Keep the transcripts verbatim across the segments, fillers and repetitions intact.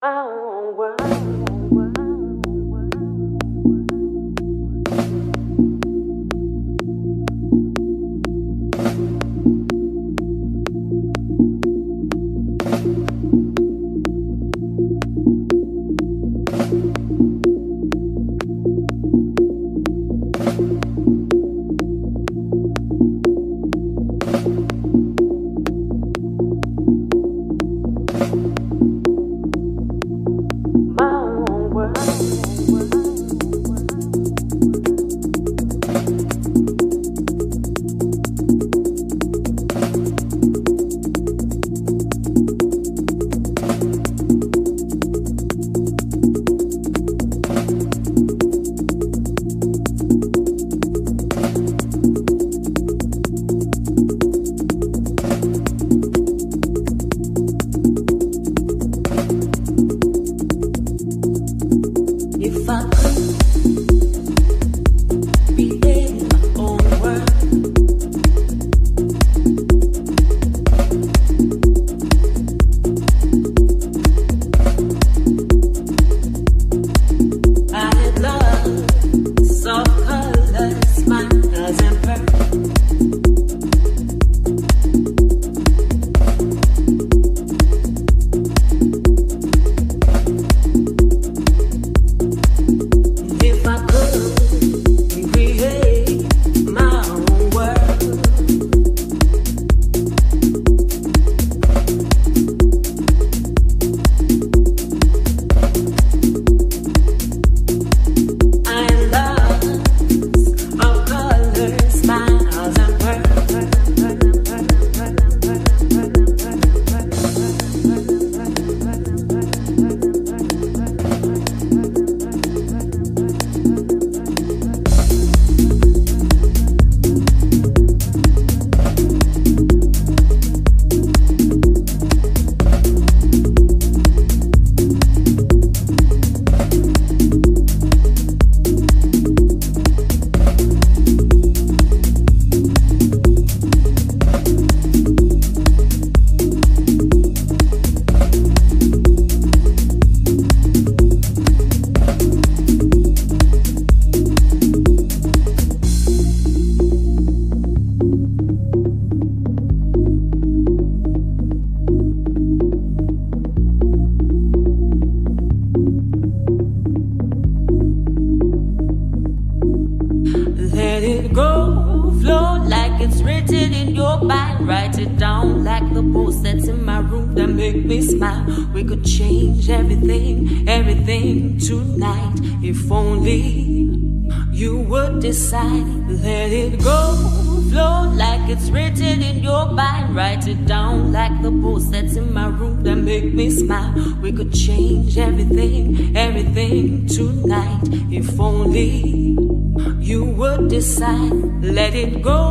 Decide, let it go, flow like it's written in your mind. Write it down like the post that's in my room that make me smile. We could change everything, everything tonight. If only you would decide. Let it go,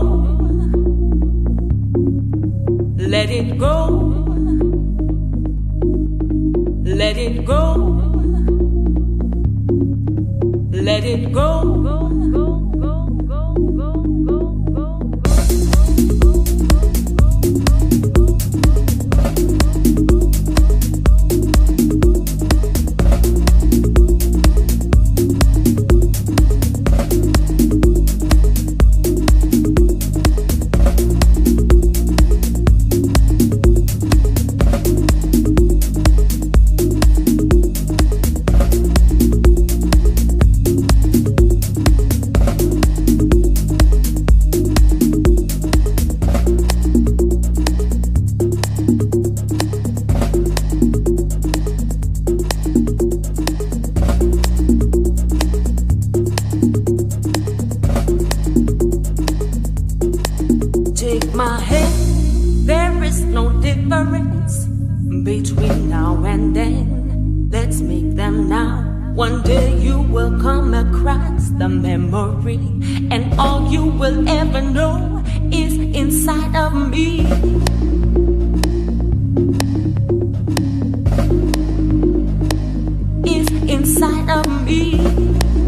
let it go, let it go, let it go. Between now and then, let's make them now. One day you will come across the memory, and all you will ever know is inside of me. Is inside of me.